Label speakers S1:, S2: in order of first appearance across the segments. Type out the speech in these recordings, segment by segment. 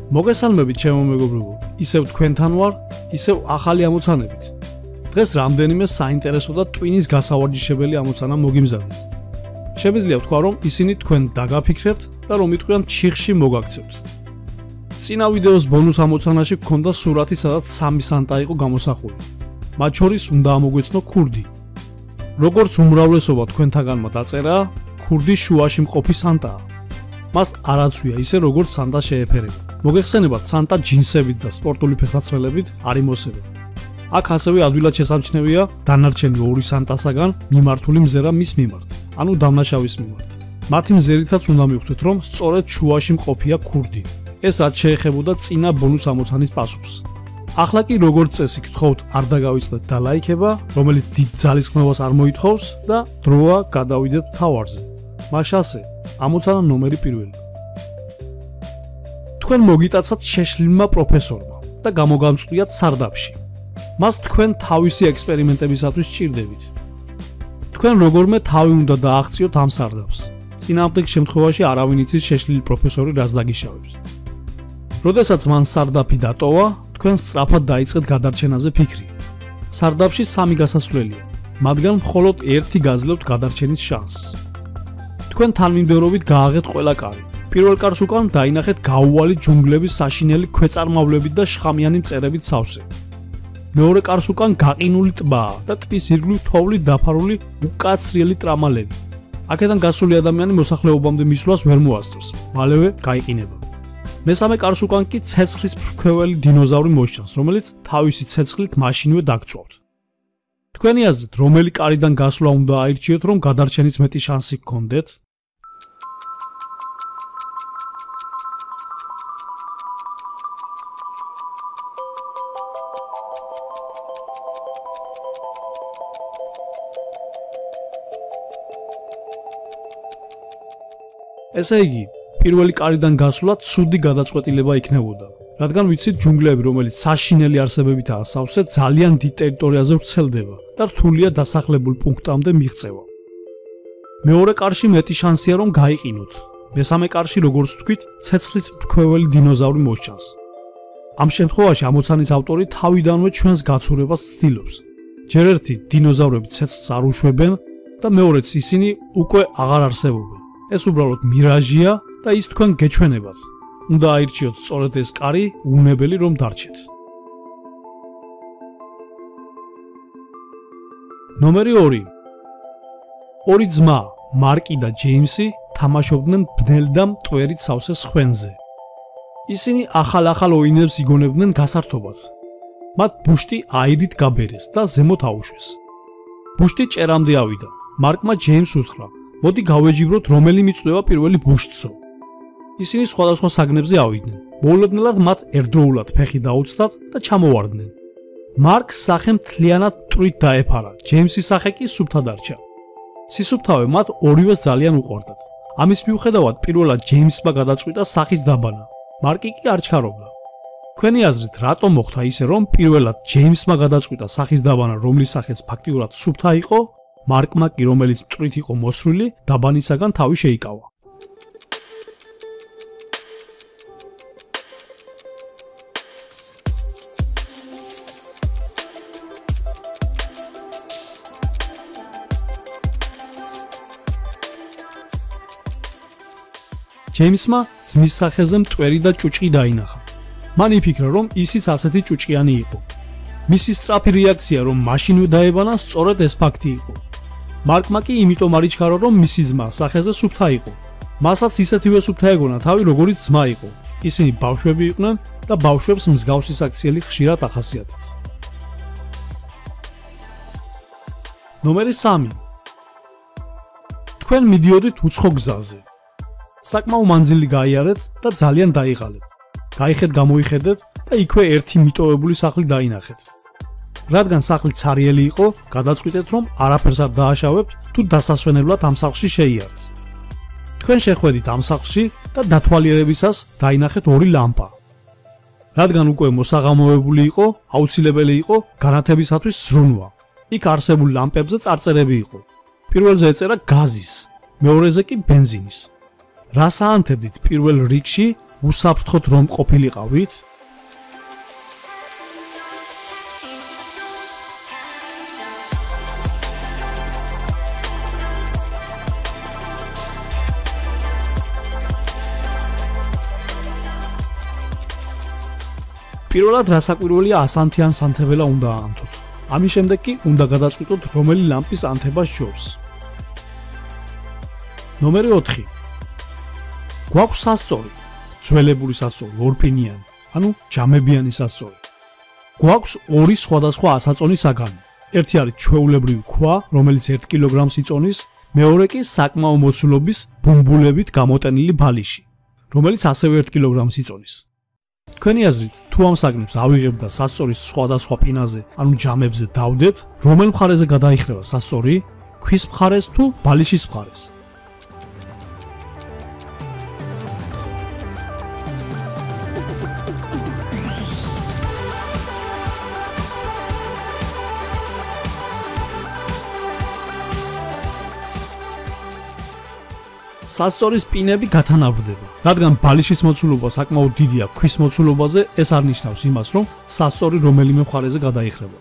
S1: მოგესალმებით ჩემო მეგობრებო, ისევ თქვენთან ვარ, ისევ ახალი ამოცანებით. დღეს რამდენიმე საინტერესო და ტვინის გასავარჯიშებელი ამოცანა მოგიმზადეს. Შეგვიძლია ვთქვა, რომ ისინი თქვენ დაგაფიქრებთ და რომ იტყვიან ჩიხში მოგაქცევთ. წინა ვიდეოს ბონუს ამოცანაში გქონდა სურათი, სადაც 3 სანტა იყო გამოსახული. მათ შორის უნდა ამოგვეცნო ქურდი. როგორც უმრავლესობა თქვენთაგანმა დაწერა, ქურდი შუაში მყოფი სანტაა. მას არ აცვია ისე როგორც სანტა შეეფერება. მოგეხსენებათ, სანტა ჯინსებით და სპორტული ფეხსაცმელებით არ იმოსება. აქ ასევე ადვილად შესამჩნევია დანარჩენი 2 სანტასაგან მიმართული მზერა მის მიმართ, ანუ დამნაშავის მიმართ. მათი მზერითაც უნდა მივხვდეთ, რომ სწორედ შუაში მყოფია ქურდი. ეს რაც შეეხებოდა წინა ბონუს ამოცანის პასუხს. ახლა კი როგორც წესი გთხოვთ არ დაგავიწყდეთ და ლაიქება, რომელიც დიდ ძალისხმევას არ მოითხოვს და დროა გადავიდეთ თავარზე. მაშასე, ამოცანა ნომერი 1. თქვენ მოგიტაცათ შეშლილმა პროფესორმა და გამოგამწყვიათ სარდაფში. მას თქვენ თავისი ექსპერიმენტებისათვის სჭირდებით. თქვენ როგორმე თავი უნდა დააღწიოთ ამ სარდაფს. წინააღმდეგ შემთხვევაში არავინ იცის შეშლილი პროფესორი რას დაგიშავებს. როდესაც მან სარდაფი დატოვა, თქვენ სწრაფად დაიწყეთ გადარჩენაზე ფიქრი. სარდაფში 3 გასასვლელია, მათგან მხოლოდ 1 გაძლევთ გადარჩენის შანსს. თქვენ თანმიმდევრობით გააღეთ ყველა კარი. პირველ კარს უკან დაინახეთ გაუვალი ჯუნგლების საშინელი ქვეწარმავლებით და შხამიანი მწერებით სავსე. მეორე კარს უკან გაყინული ტბაა და ტბის ირგვლივ თოვლით დაფარული უკაცრიელი ტრამალები. აქედან გასული ადამიანი მოსახლეობამდე მისვლას ვერ მოასწრს, მალევე გაიყინება. მესამე კარს უკან კი ცეცხლის ფრქვეველი დინოზავრი მოსჩანს, რომელიც თავისი ცეცხლით მაშინვე დაგწვავთ. თქვენი აზრით, რომელი კარიდან გასვლა უნდა აირჩიოთ, რომ გადარჩენის მეტი შანსი გქონდეთ? ესე იგი, პირველი კარიდან გასვლა ცუდი გადაწყვეტილება იქნებოდა, რადგან ვიცით ჯუნგლები, რომელიც საშინელი არსებებითაა სავსე, ძალიან დიდ ტერიტორიაზე ვრცელდება და რთულია დასახლებულ პუნქტამდე მიღწევა. მეორე კარში მეტი შანსია, რომ გაიყინოთ. მესამე კარში, როგორც ვთქვით, ცეცხლის ფრქვეველი დინოზავრი მოსჩანს. ამ შემთხვევაში ამოცანის ავტორი თავიდანვე ჩვენს გაცურებას ცდილობს. ჯერ ერთი დინოზავრები ცეცხლს არ უშვებენ და მეორეც ისინი უკვე აღარ არსებობენ. ეს უბრალოდ მირაჟია და ის თქვენ გეჩვენებათ. უნდა აირჩიოთ სწორედ ეს კარი, უნებელი რომ დარჩეთ. ნომერი 2. ორი ძმა, მარკი და ჯეიმსი, თამაშობდნენ ბნელ და მტვერით სავსე სხვენზე. ისინი ახალ ოინებს იგონებდნენ გასართობად. მათ ბუშტი აირით გაბერეს და ზემოთ აუშვეს. ბუშტი ჭერამდე ავიდა. მარკმა ჯეიმს უთხრა: მოდი გავეჯიბროთ, რომელი მიწვდება პირველი ბუშტსო. ისინი სხვადასხვა საგნებზე ავიდნენ. მოულოდნელად მათ ერთდროულად ფეხი დაუცდათ და ჩამოვარდნენ. მარკს სახე მთლიანად მტვრით დაეფარა, ჯეიმსის სახე კი სუფთა დარჩა. სისუფთავე მათ ორივეს ძალიან უყვარდათ. ამის მიუხედავად პირველად ჯეიმსმა გადაწყვიტა სახის დაბანა. მარკი კი არ ჩქარობდა. თქვენი აზრით, რატომ მოხდა ისე, რომ პირველად ჯეიმსმა გადაწყვიტა სახის დაბანა, რომლის სახეც ფაქტიურად სუფთა იყო? მარკმა კი, რომელიც მტვრით იყო მოსრული, დაბანისაგან თავი შეიკავა. ჯეიმსმა ძმის სახეზე მტვერი და ჭუჭი დაინახა. მან იფიქრა, რომ ისიც ასეთი ჭუჭიანი იყო. მისი სწრაფი რეაქცია, რომ მაშინვე დაებანა, სწორედ ეს ფაქტი იყო. მარკმა კი იმიტომ არ იჩქარა, რომ მისი ძმა სახეზე სუფთა იყო. მასაც ისეთივე სუფთა ეგონა თავი, როგორიც ძმა იყო. ისინი ბავშვები იყვნენ და ბავშვებს მსგავსი საქციელი ხშირად ახასიათებს. ნომერი 3. თქვენ მიდიოდით უცხო გზაზე. საკმაო მანძილი გაიარეთ და ძალიან დაიღალეთ. გაიხეთ გამოიხედეთ და იქვე ერთი მიტოვებული სახლი დაინახეთ. რადგან სახლი ცარიელი იყო, გადაწყვიტეთ, რომ არაფერს არ დააშავებთ თუ დასასვენებლად ამ სახლში შეიარეთ. თქვენ შეხვედით ამ სახლში და დათვალიერებისას დაინახეთ 2 ლამპა. რადგან უკვე მოსაღამოებული იყო, აუცილებელი იყო განათებისათვის ზრუნვა. იქ არსებულ ლამპებზე წარწერები იყო. პირველზე ეწერა გაზის, მეორეზე კი ბენზინის. რას აანთებდით პირველ რიგში უსაფრთხოდ რომ ყოფილიყავით? პირველად რასაკვირველია ასანთი ან სანთებელა უნდა აანთოთ. ამის შემდეგ კი უნდა გადაწყვიტოთ რომელი ლამპის ანთება სჯობს. ნომერი 4. გვაქვს სასწორი, ძველებული სასწორი, ორფინიანი, ანუ ჯამებიანი სასწორი. გვაქვს ორი სხვადასხვა ასაწონი საგანი. ერთი არის ჩვეულებრივი ქვა, რომელიც 1 კილოგრამს იწონის, მეორე კი საკმაო მოცულობის ბუმბულებით გამოტენილი ბალიში, რომელიც ასევე 1 კილოგრამს იწონის. თქვენი აზრით, თუ ამ საგნებს ავიღებთ და სასწორის სხვადასხვა პინაზე, ანუ ჯამებზე დავდეთ, რომელ მხარეზე გადაიხრება სასწორი, ქვის მხარეს თუ ბალიშის მხარეს? სასწორის პინები გათანაბრდება. რადგან ბალიშის მოცულობა საკმაოდ დიდია ქვის მოცულობაზე, ეს არ ნიშნავს იმას, რომ სასწორი რომელიმე მხარეზე გადაიხრება.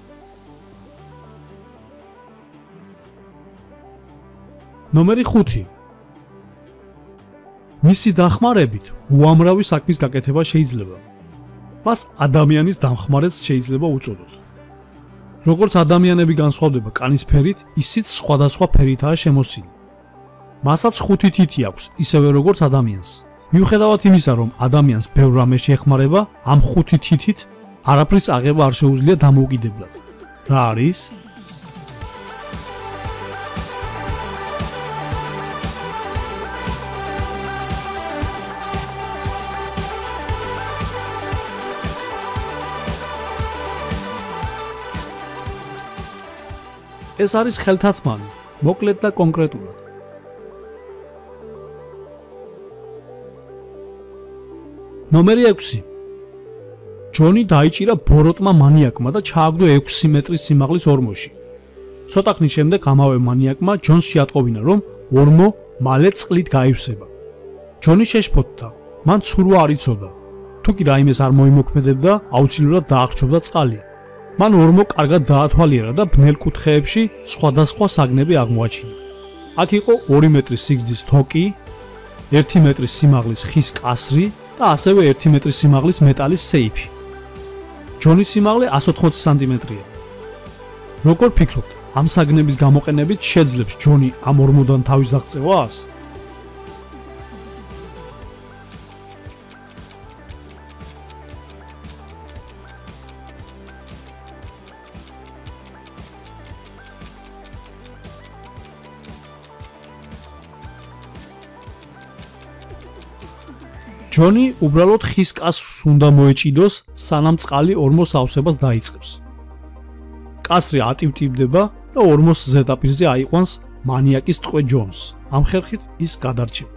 S1: ნომერი 5. მისი დახმარებით უამრავი საქმის გაკეთება შეიძლება. მას ადამიანის დამხმარეც შეიძლება უწოდოთ. როგორც ადამიანები განსხვავდება კანის ფერით, ისიც სხვადასხვა ფერითაა შემოსილი. მასაც 5 თითი აქვს, ისევე როგორც ადამიანს. მიუხედავად იმისა, რომ ადამიანს ბევრ რამე შეეხმარება, ამ 5 თითით არაფრის აღება არ შეუძლია დამოუკიდებლად. რა არის? ეს არის ხელთათმანი, მოკლედ და კონკრეტულად. ნომერი 6. ჯონი დაიჭირა ბოროტმა მანიაკმა და ჩააგდო 6 მეტრის სიმაღლის ორმოში. ცოტა ხნის შემდეგ ამავე მანიაკმა ჯონს შეატყობინა, რომ ორმო მალე წყლით გაივსება. ჯონი შეშფოთდა, მან ცურვა არ იცოდა. თუ კი რაიმეს არ მოიმოქმედებდა, აუცილებლად დაახჩობდა წყალი. მან ორმო კარგად დაათვალიერა და ბნელ კუთხეებში სხვადასხვა საგნები აღმოაჩინა. აქ იყო 2 მეტრის სიგრძის თოკი, 1 მეტრის სიმაღლის ხის კასრი და ასევე 1 მეტრის სიმაღლის მეტალის სეიფი. ჯონის სიმაღლე 180 სანტიმეტრია. როგორ ფიქრობთ, ამ საგნების გამოყენებით შეძლებს ჯონი ამ ორმოდან თავის დაღწევას? ჯონი უბრალოდ ხის კასრს უნდა მოეჭიდოს, სანამ წყალი ორმოს ავსებას დაიწყებს. კასრი ატივტივდება და ორმოს ზედაპირზე აიყვანს მანიაკის ტყვე ჯონს. ამ ხერხით ის გადარჩება.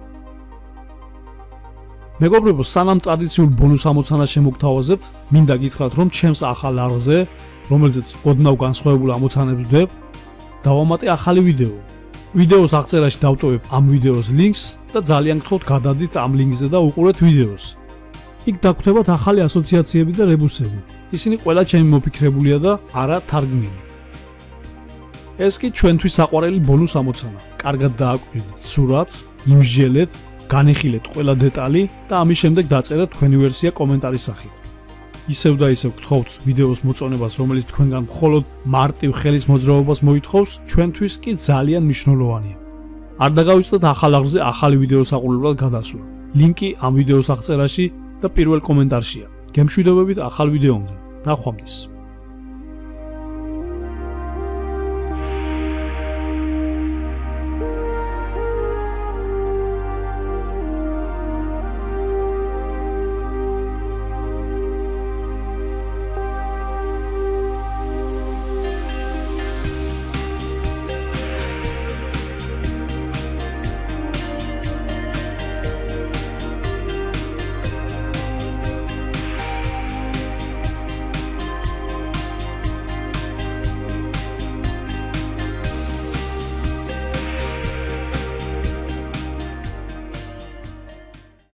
S1: მეგობრებო, სანამ ტრადიციულ ბონუს ამოცანას შემოგთავაზებთ, მინდა გითხრათ, რომ ჩემს ახალ არხზე, რომელზეც ოდნავ განსხვავებულ ამოცანებს ვდებ, დავამატე ახალი ვიდეო. ვიდეოს აღწერაში დავტოვებ ამ ვიდეოს ლინკს და ძალიან გთხოვთ გადადით ამ ლინკზე და უყურეთ ვიდეოს. იქ დაგხვდებათ ახალი ასოციაციები და რებუსები. ისინი ყველა ჩემი მოფიქრებულია და არა თარგმნილი. ეს კი ჩვენთვის საყვარელი ბონუს ამოცანა. კარგად დააკვირდით სურათს, იმსჯელეთ, განიხილეთ ყველა დეტალი და ამის შემდეგ დაწერეთ თქვენი ვერსია კომენტარის სახით. ისევ და ისევ გთხოვთ ვიდეოს მოწონებას, რომელიც თქვენგან მხოლოდ მარტივ ხელის მოძრაობას მოითხოვს, ჩვენთვის კი ძალიან მნიშვნელოვანია. არ დაგავიწყდეთ ახალ არხზე ახალი ვიდეოს აყურებლად გადასვლა. ლინკი ამ ვიდეოს აღწერაში და პირველ კომენტარშია. გემშვიდობებით ახალ ვიდეომდე. ნახვამდის.